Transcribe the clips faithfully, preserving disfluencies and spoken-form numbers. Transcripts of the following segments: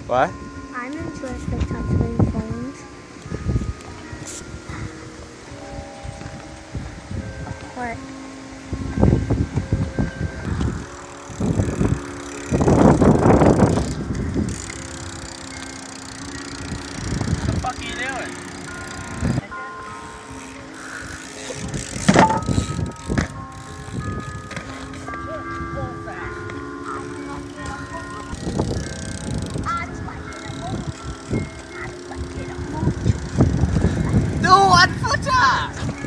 What? I'm interested in touching phones. What? What the fuck are you doing? Do one footer!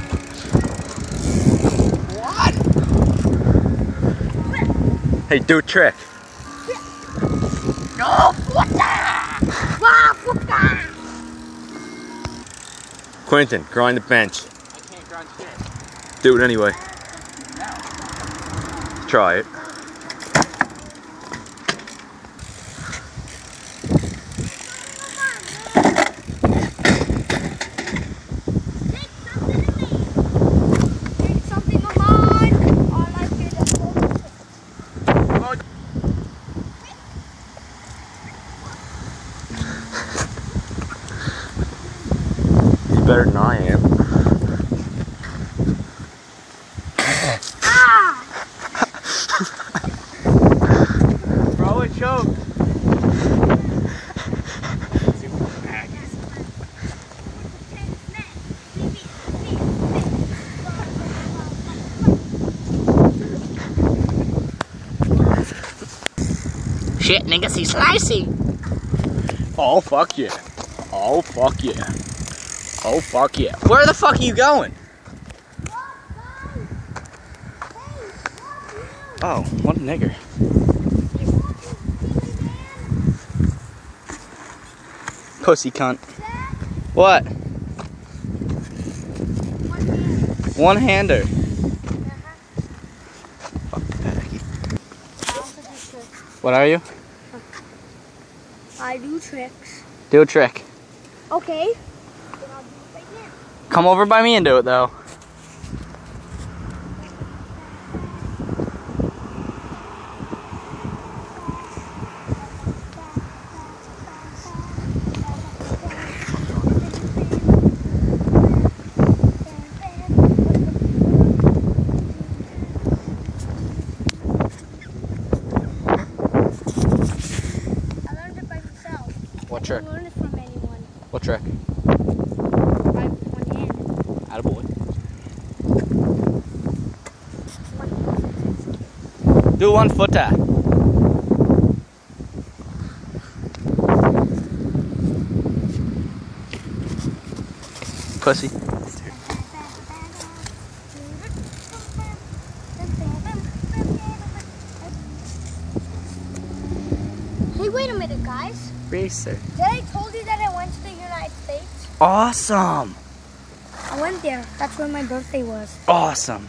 What? Hey, do a trick. No footer! One footer! Quentin, grind the bench. I can't grind shit. Do it anyway. No. Try it. Better than I am. Ah! Bro, it choked. Shit, nigga, see slicey. Oh, fuck yeah. Oh, fuck yeah. Oh, fuck yeah. Where the fuck are you going? Oh, what a nigger. Pussy cunt. What? One-hander. What are you? I do tricks. Do a trick. Okay. Come over by me and do it though. I learned it by myself. What I trick? didn't learn it from anyone. What trick? By one hand. Attaboy. Do one footer. Pussy. Hey, wait a minute, guys. Racer. Did I told you that I went to the United States? Awesome. I went there. That's where my birthday was. Awesome.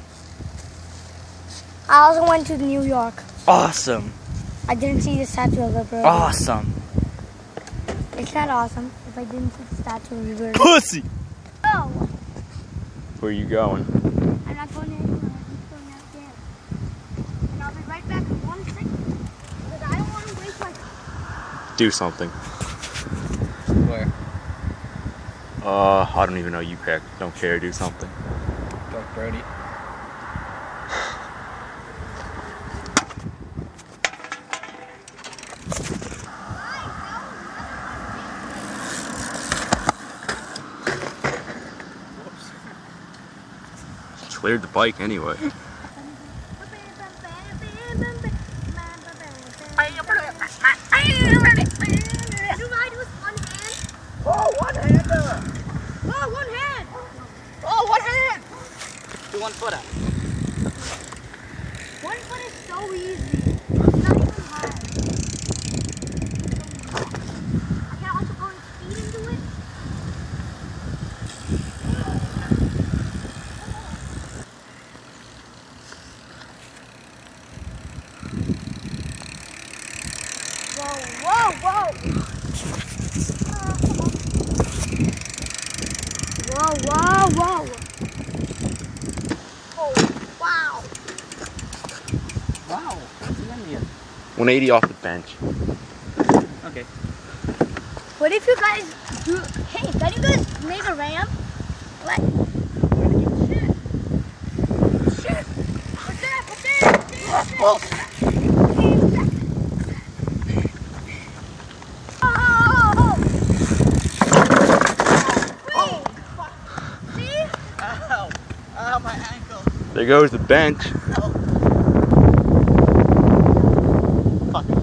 I also went to New York. Awesome. I didn't see the Statue of Liberty. Awesome. It's not awesome if I didn't see the Statue of Liberty. Pussy. No, Where are you going? I'm not going anywhere. I'm just going out there. And I'll be right back in one second. Because I don't want to waste my time. Do something. Where? Uh, I don't even know. You pick. Don't care. Do something. Dark Brody. Cleared the bike anyway. You ride with one hand? Oh, one hander! Oh, one hand! Oh, one hand! Do one footer. One foot is so easy. It's not even hard. I can also go and speed into it. Whoa, whoa, whoa! Whoa, whoa, whoa! Oh, wow! Wow. one eighty off the bench. Okay. What if you guys do? Hey, can you guys make a ramp? What? Shit! Shit! What's that? What's that? Well, Oh! Wait! See? ow, ow, my ankle. There goes the bench. Ow. Fucking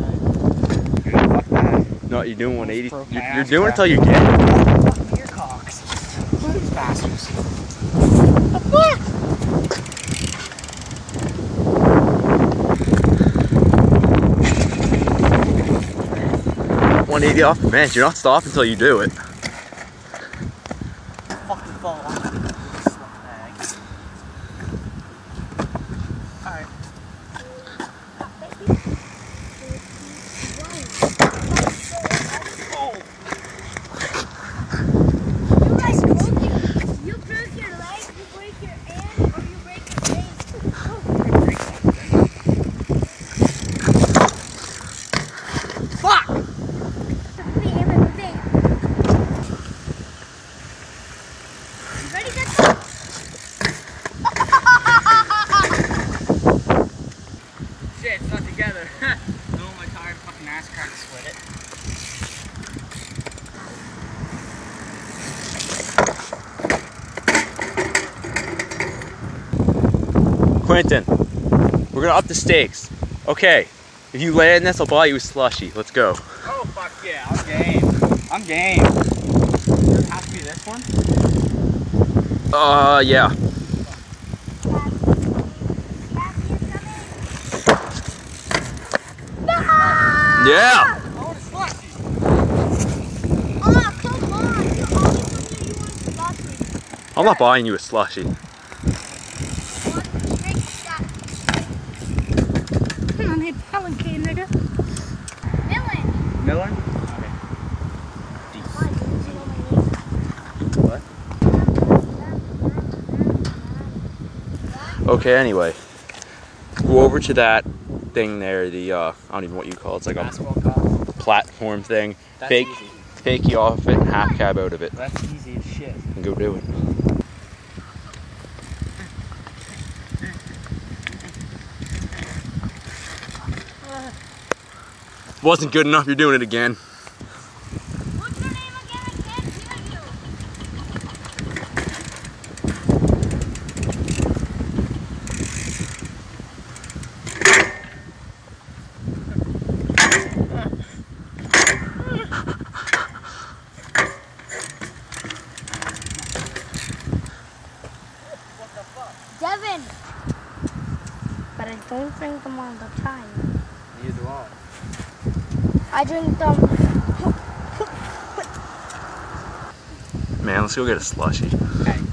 No, you're doing one eighty. broke my You're, you're ass doing it crack. till you get it. fucking ear cocks. These bastards. one eighty off the bench. You're not stopping until you do it. Fucking fall off. Alright. You guys broke it. You broke your leg, you break your hand, or you break your face. Fuck! Bam, bam, bam. You ready, get up? Shit, it's not together. No, my tired fucking ass crack to split it. Quentin, we're gonna up the stakes. Okay, if you land this, I'll buy you a slushie. Let's go. Oh, fuck yeah, I'm game. I'm game. Does it have to be this one? Uh, yeah. Yeah. I want a slushy. Oh, come on. You always told me you want slushy. I'm not buying you a slushie. One straight shot. Come on, hit Pelican, nigga. Villain. Miller? What? Okay, anyway. Go over to that thing there, the, uh, I don't even know what you call it. It's like a Basketball cup. platform thing. That's Fake, easy. fake you off it and half cab out of it. That's easy as shit. And go do it. Wasn't good enough, you're doing it again. What's your name again? I can't hear you. Devin. But I don't drink them all the time. Neither do I. I drink them. Man, let's go get a slushie. Hey,